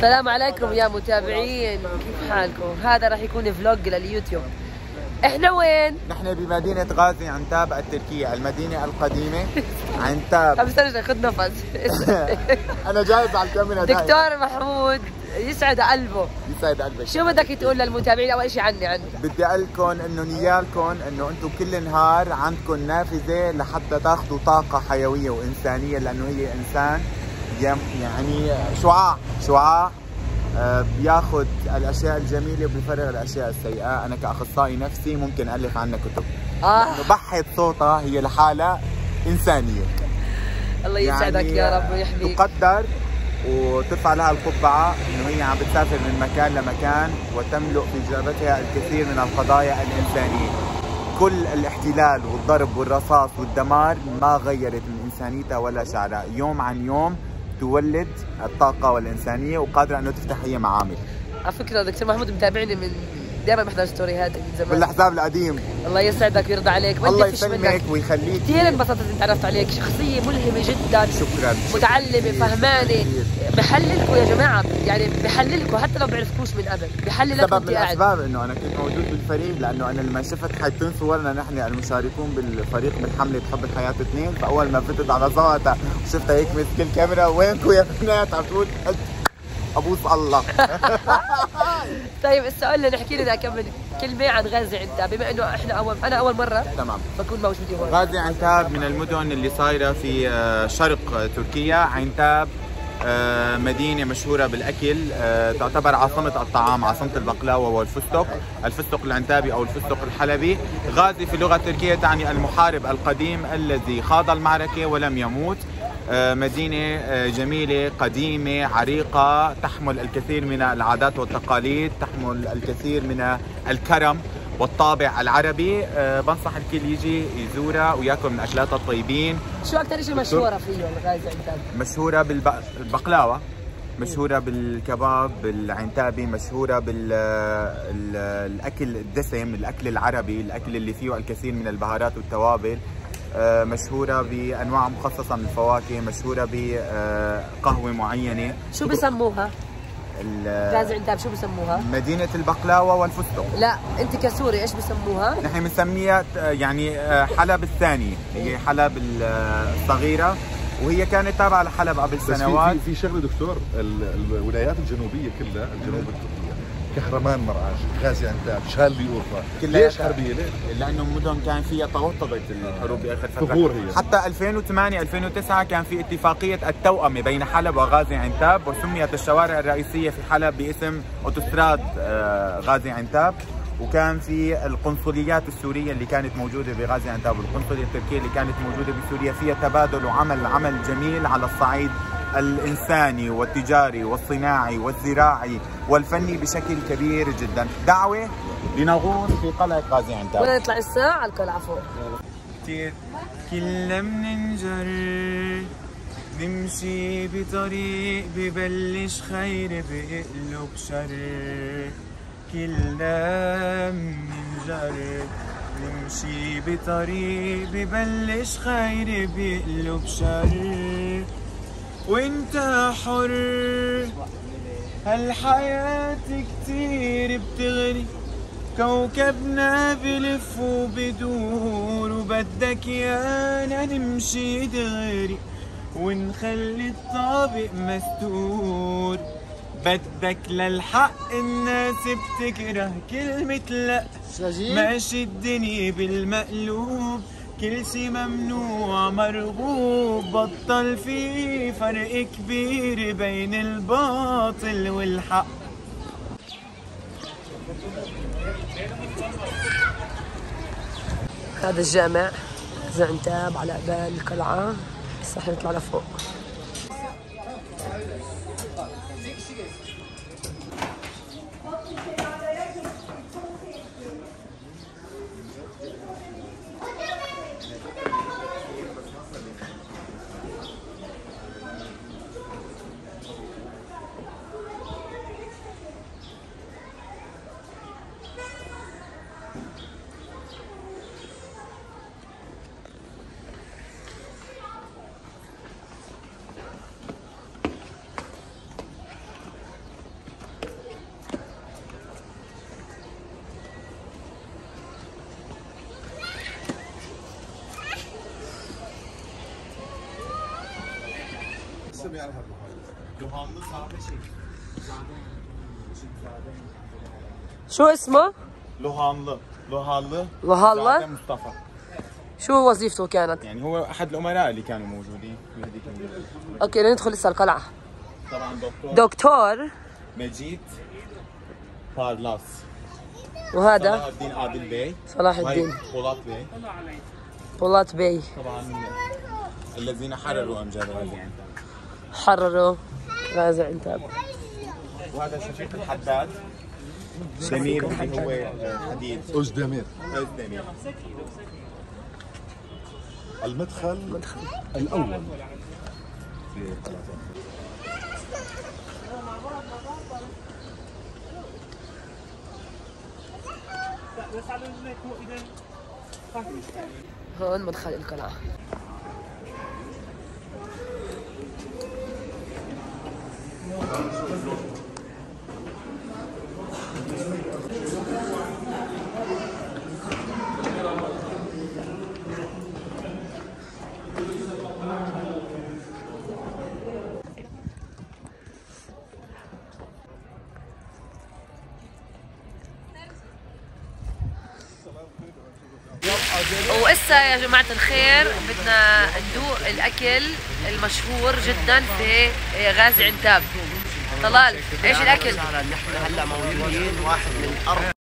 السلام عليكم يا متابعين، كيف حالكم؟ هذا راح يكون فلوج لليوتيوب. احنا وين؟ نحن بمدينة غازي عنتاب التركية، المدينة القديمة. عنتاب. طب استنى خذ نفس. أنا جاهز على الكاميرا. دكتور محمود يسعد قلبه. يسعد قلبك. شو بدك تقول للمتابعين؟ أول شيء عني بدي أقول لكم إنه نيالكم إنه أنتم كل نهار عندكم نافذة لحتى تاخذوا طاقة حيوية وإنسانية، لأنه هي إنسان يعني شعاع بياخذ الاشياء الجميله وبيفرغ الاشياء السيئه. انا كاخصائي نفسي ممكن الف عنها كتب. بحث صوتها هي لحالها انسانيه. الله يسعدك يعني يا رب ويحميك. تقدر وترفع لها القبعه انه هي عم بتسافر من مكان لمكان وتملؤ في جابتها الكثير من القضايا الانسانيه. كل الاحتلال والضرب والرصاص والدمار ما غيرت من انسانيتها ولا شعرها. يوم عن يوم تولد الطاقة والإنسانية وقادرة أنه تفتح هي معامل. على فكرة دكتور محمود متابعني من دائما بحضر ستوريهاتك من زمان. بالحساب القديم. الله يسعدك ويرضى عليك. الله يسلمك ويخليك. كثير انبسطت اني تعرفت عليك، شخصية ملهمة جدا. شكرا. متعلمة، فهمانة، بحللكم يا جماعة، يعني بحللكم حتى لو بعرفكوش من قبل، بحلل لكم. سبب من الأسباب إنه أنا كنت موجود بالفريق، لأنه أنا لما شفت حيتم صورنا نحن المشاركون بالفريق من حملة حب الحياة 2، فأول ما فتت على صوتها وشفتها هيك مسك الكاميرا، وينكم يا بنات؟ عم تقول ابوس الله. طيب السؤال اللي نحكي لنا كم كلمه عن غازي عنتاب، بما انه احنا انا اول مره تمام بكون موجودين هون. غازي عنتاب من المدن اللي صايره في شرق تركيا. عنتاب مدينه مشهوره بالاكل، تعتبر عاصمه الطعام، عاصمه البقلاوه والفستق، الفستق العنتابي او الفستق الحلبي. غازي في اللغه التركيه تعني المحارب القديم الذي خاض المعركه ولم يموت. مدينة جميلة قديمة عريقة، تحمل الكثير من العادات والتقاليد، تحمل الكثير من الكرم والطابع العربي. بنصح الكل يجي يزورها وياكل من أكلاتها الطيبين. شو أكثر شيء مشهورة فيه غازي عنتاب؟ مشهورة بالبقلاوة، مشهورة بالكباب العنتابي، مشهورة بالأكل الدسم، الأكل العربي، الأكل اللي فيه الكثير من البهارات والتوابل. مشهورة بأنواع مخصصة من الفواكه، مشهورة بقهوة معينة. شو بسموها؟ غازي عنتاب شو بسموها؟ مدينة البقلاوة والفستق. لا أنت كسوري إيش بسموها؟ نحن بنسميها يعني حلب الثانية، هي حلب الصغيرة، وهي كانت تابعة لحلب قبل سنوات. في شغله دكتور، الولايات الجنوبية كلها، الجنوب التركية، كهرمان مرعاش، غازي عنتاب، شالي أورفا، ليش حربية؟ ليش؟ لأنه مدن كان فيها توطدت الحروب بآخر فترة. ثغور هي. حتى 2008 2009 كان في اتفاقية التوأمة بين حلب وغازي عنتاب، وسميت الشوارع الرئيسية في حلب باسم أوتوستراد غازي عنتاب. وكان في القنصليات السورية اللي كانت موجودة بغازي عنتاب والقنصلية التركية اللي كانت موجودة بسوريا فيها تبادل وعمل عمل جميل على الصعيد الإنساني والتجاري والصناعي والزراعي والفني بشكل كبير جدا. دعوة لنغوص في قلعة غازي عنتاب. ولا نطلع الساعة على القلعة فوق. كلنا بننجر نمشي بطريق ببلش خير بقلب شر. كلنا بننجر نمشي بطريق ببلش خير بقلب شر. وانت حر، هالحياة كتير بتغري، كوكبنا بلف وبدور، وبدك يانا نمشي دغري ونخلي الطابق مستور. بدك للحق الناس بتكره كلمة لا، ماشي الدنيا بالمقلوب، كل شي ممنوع مرغوب، بطل في فرق كبير بين الباطل والحق. هذا الجامع غازي عنتاب على قبال القلعة، بس رح نطلع لفوق. سمي على هذا شو اسمه؟ لوهانlı. لوهالله؟ زعتر مصطفى. شو وظيفته كانت؟ يعني هو احد الامراء اللي كانوا موجودين في هذيك البلد. اوكي ندخل لسه القلعة. طبعا دكتور مجيد بارلاس. وهذا صلاح الدين عادل بey. صلاح الدين بولات بي. طبعا الذين حرروا امجاد غازي عنتاب. حرروا غازي عنتاب. وهذا شفيق الحداد. دمير اللي هو حديد. أوزدمير. أوزدمير. المدخل الأول في هون مدخل القلعة. وإسا يا جماعة الخير بدنا ندوق الأكل المشهور جدا في غازي عنتاب. طلال ايش الأكل؟ نحن هلا موجودين واحد من أربع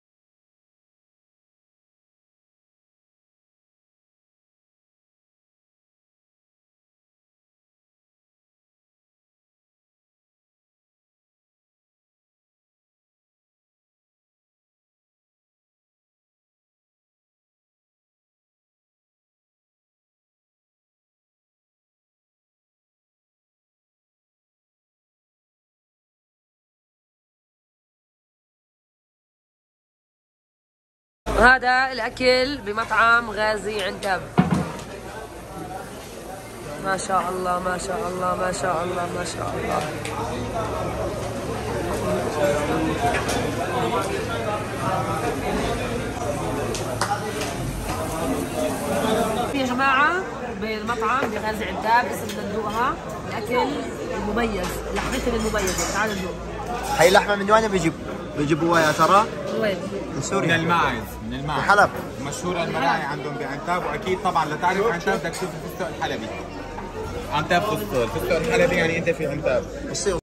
هذا الأكل بمطعم غازي عنتاب. ما شاء الله ما شاء الله ما شاء الله ما شاء الله. يا جماعة بالمطعم بغازي عنتاب لسه بدنا ندوقها. الأكل المميز، لحمتهم المميزة. تعالوا ندوق. هي لحمة من وين بيجيبوها يا ترى؟ وين؟ من سوريا. من الماعز. حلب. مشهورة المراعي عندهم بعنتاب، واكيد طبعا لتعرف عنتاب بدك تشوف الفستق الحلبي. عنتاب فستق، الفستق الحلبي يعني انت في عنتاب.